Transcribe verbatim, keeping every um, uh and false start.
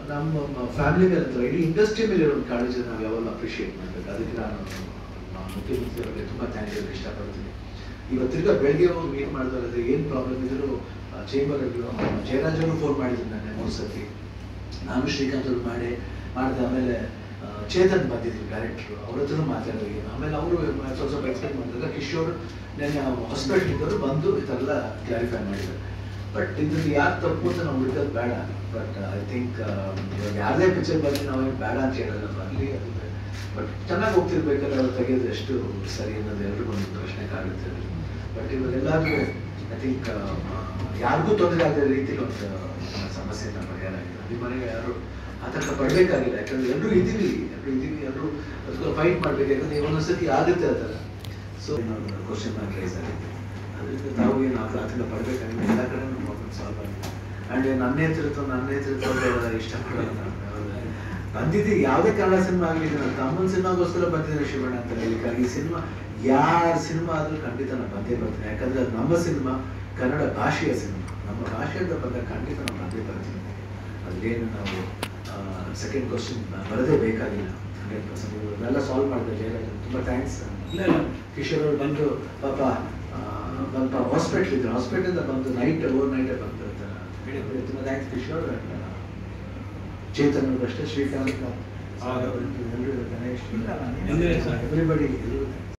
ನಮ್ಮ ಫ್ಯಾಮಿಲಿ ಮೇಲೆ ಅಥವಾ ಇಡೀ ಇಂಡಸ್ಟ್ರಿ ಮೇಲೆ ಇರೋ ಕಾಳಜಿ ನಾವು ಯಾವಾಗ ಅಪ್ರಿಷಿಯೇಟ್ ಮಾಡಬೇಕು. ಅದಕ್ಕೆ ನಾನು ಮುಖ್ಯಮಂತ್ರಿ ಅವರಿಗೆ ತುಂಬ ಥ್ಯಾಂಕ್ ಹೇಳಕ್ಕೆ ಇಷ್ಟಪಡ್ತೀನಿ. ಇವತ್ತು ತಿರ್ಗಾ ಬೆಳಗ್ಗೆ ಹೋಗಿ ಮೀಟ್ ಮಾಡಿದ್ರೆ ಏನು ಪ್ರಾಬ್ಲಮ್ ಇದ್ರು ಚೇಂಬರ್ ಜಯರಾಜ್ ಅವರು ಫೋನ್ ಮಾಡಿದ್ರು ನಾನು ಮೂರು ಸತಿ, ನಾನು ಶ್ರೀಕಾಂತ್ ಅವರು ಮಾಡಿ ಮಾಡಿದೆ. ಆಮೇಲೆ ಚೇತನ್ ಬಂದಿದ್ರು ಡೈರೆಕ್ಟ್ರು, ಅವ್ರ ಹತ್ರನೂ ಮಾತಾಡಿದ್ವಿ. ಆಮೇಲೆ ಅವರು ಸ್ವಲ್ಪ ಸ್ವಲ್ಪ ಎಕ್ಸ್ಪ್ಲೇನ್ ಮಾಡಿದಾಗ ಕಿಶೋರ್ ನನ್ನ ಹಾಸ್ಪಿಟಲ್ ಇದ್ದವರು ಬಂದು ಈ ಥರ ಎಲ್ಲ ಕ್ಲಾರಿಫೈ ಮಾಡಿದ್ದಾರೆ. ಬಟ್ ಇದ್ರಲ್ಲಿ ಯಾರು ತಪ್ಪು ಅಂತ ನಾವು ಹುಡುಕೋದು ಬೇಡ. ಬಟ್ ಐ ಥಿಂಕ್ ಇವಾಗ ಯಾರದೇ ಪಿಕ್ಚರ್ ಬಂದು ನಾವೇನು ಬೇಡ ಅಂತ ಹೇಳಲ್ಲ, ಬರಲಿ ಅದು. ಬಟ್ ಚೆನ್ನಾಗಿ ಹೋಗ್ತಿರ್ಬೇಕಾದ್ರೆ ಅವ್ರು ತೆಗೆಯೋದು ಎಷ್ಟು ಸರಿ ಅನ್ನೋದು ಎಲ್ರಿಗೂ ಒಂದು ಪ್ರಶ್ನೆ ಕಾಡುತ್ತೆ. ಬಟ್ ಇವಾಗ ಎಲ್ಲರಿಗೂ ಐ ಥಿಂಕ್ ಯಾರಿಗೂ ತೊಂದರೆ ಆಗದ ರೀತಿಲಿ ಒಂದು ಸಮಸ್ಯೆನ ಪರಿಹಾರ ಆಗಿದೆ. ನಿಮ್ಮ ಮನೆಗೆ ಯಾರು ಆತಂಕ ಪಡಬೇಕಾಗಿಲ್ಲ, ಯಾಕಂದ್ರೆ ಎಲ್ಲರೂ ಇದ್ದೀವಿ ಎಲ್ಲರೂ ಇದ್ದೀವಿ ಎಲ್ಲರೂ ಅದಕ್ಕೆ ಫೈಟ್ ಮಾಡಬೇಕು. ಯಾಕಂದ್ರೆ ಒಂದೊಂದ್ಸತಿ ಆಗುತ್ತೆ ಆ ಥರ. ಸೊ ನಾವು ಕ್ವಶನ್ ಮಾರ್ಕ್ ರೈಸ್ ಆಗಿದೆ. ಅದರಿಂದ ನಾವು ಏನು ಆತಂಕ ಪಡಬೇಕಾಗಿಲ್ಲ, ಎಲ್ಲ ಕಡೆ ನಮ್ಮ ಪ್ರಾಬ್ಲಮ್ ಸಾಲ್ವ್ ಆಗಿದೆ. ಆ್ಯಂಡ್ ನನ್ನ ನೇತೃತ್ವ ನನ್ನ ನೇತೃತ್ವ ಇಷ್ಟಪಡೋದು ನಾನು ಬಂದಿದ್ದು ಯಾವುದೇ ಕನ್ನಡ ಸಿನಿಮಾ ಆಗಲಿ, ನನ್ನ ತಮ್ಮನ ಸಿನಿಮಾಗೋಸ್ಕರ ಬಂದಿದ್ದೇನೆ ಶಿವಣ್ಣ ಅಂತ ಹೇಳಿಕ್ಕೆ. ಈ ಸಿನಿಮಾ ಯಾರ ಸಿನಿಮಾ ಆದರೂ ಖಂಡಿತ ನಾನು ಬಂದೇ ಬರ್ತೀನಿ, ಯಾಕಂದರೆ ಅದು ನಮ್ಮ ಸಿನಿಮಾ, ಕನ್ನಡ ಭಾಷೆಯ ಸಿನಿಮಾ, ನಮ್ಮ ಭಾಷೆಯಿಂದ ಬಂದಾಗ ಖಂಡಿತ ನಾನು ಬಂದೇ ಬರ್ತೀನಿ. ಅದೇನು ನಾವು ಸೆಕೆಂಡ್ ಕ್ವಶನ್ ಬರೋದೇ ಬೇಕಾಗಿಲ್ಲ. ಹಂಡ್ರೆಡ್ ಪರ್ಸೆಂಟ್ ಇವನ್ನೆಲ್ಲ ಸಾಲ್ವ್ ಮಾಡಿದೆ ಜಯರಾಜ್, ತುಂಬ ಥ್ಯಾಂಕ್ಸ್. ಇಲ್ಲ ಇಲ್ಲ ಕಿಶೋರ್ ಅವರು ಬಂದು ಪಾಪ ಬಂದು ಹಾಸ್ಪಿಟ್ಲ್ ಇದ್ರು, ಹಾಸ್ಪಿಟಲಿಂದ ಬಂದು ನೈಟ್ ಓವರ್ ನೈಟೇ ಬಂದು ತುಂಬ ಥ್ಯಾಂಕ್ಸ್ ಕಿಶೋರ್. ಚೇತನ್ ಅವರು ಅಷ್ಟೇ, ಶ್ರೀಕಾಂತ್, ಎಲ್ಲರೂ, ಗಣೇಶ್, ಎವ್ರಿಬಡಿ.